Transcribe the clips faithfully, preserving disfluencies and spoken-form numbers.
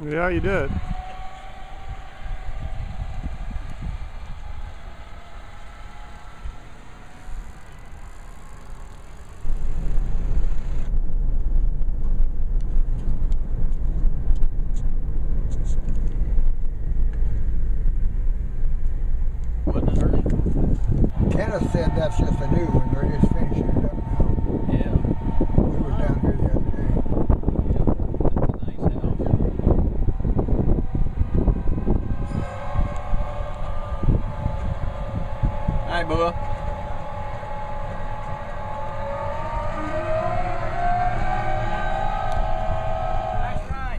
Yeah, you did. Kenneth said that's just a new one. They're just finishing it up now. Yeah. We were down here the other day. Yeah, that's a nice house. Hi, Boo. Nice ride.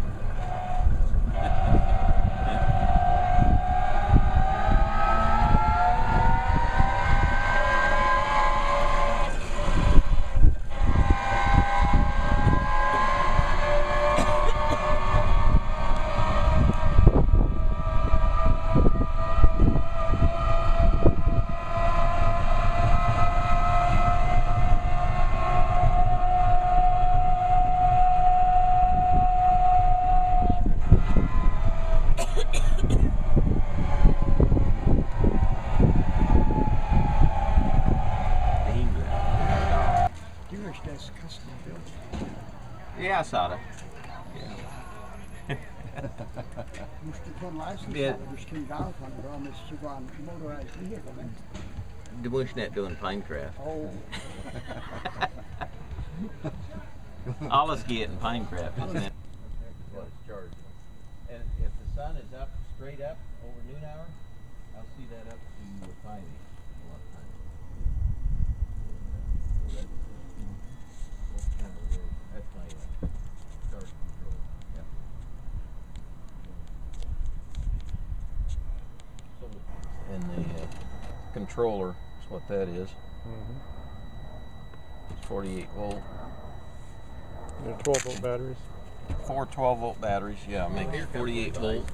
DEERE that's custom built. Yeah, I saw that. Måste få en license Yeah. av det. Du ska inte alls ha en bra med tjugoan motorized vehicle. The bush net doing Pinecraft. Oh. All us get in Pinecraft, isn't it? What it's charged. And if the sun is up, straight up, over noon hour, I'll see that up to five a lot of times. So that's, that's kind of weird. That's my uh, charge control. Yeah. So, and the uh, controller is what that is. Mm-hmm. It's forty-eight volt. They're twelve volt batteries. Four twelve volt batteries, yeah, make it forty-eight volt.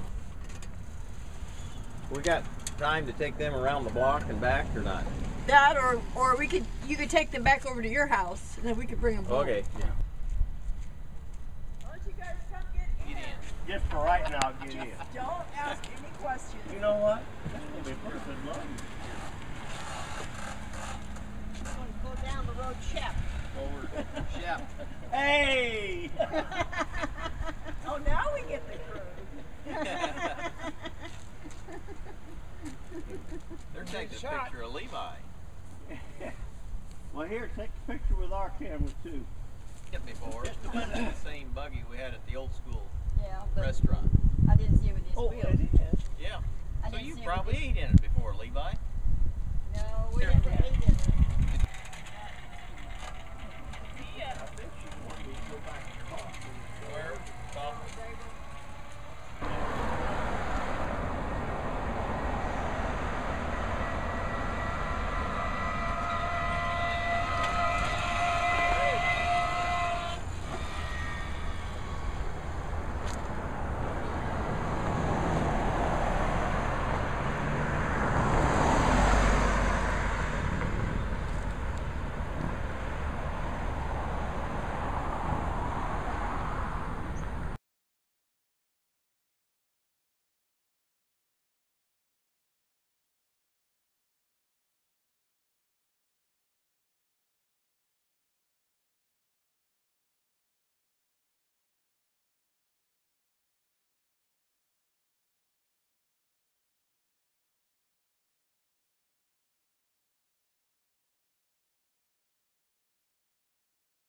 We got time to take them around the block and back or not? That or or we could you could take them back over to your house and then we could bring them home. Okay. Why don't you guys come get in? Get in. Just for right now, get in. Don't ask any questions. You know what? That's gonna be pretty good luck. I'm going to go down the road, Shep. Forward. Shep. Hey! Oh, now we get the crew. They're taking a picture of Levi. Well, here, take a picture with our camera too. Hit me for it. This is the same buggy we had at the old school Yeah. But restaurant. I didn't see it with these Oh, wheels. it is. Yeah. I So didn't you see it probably with ate in it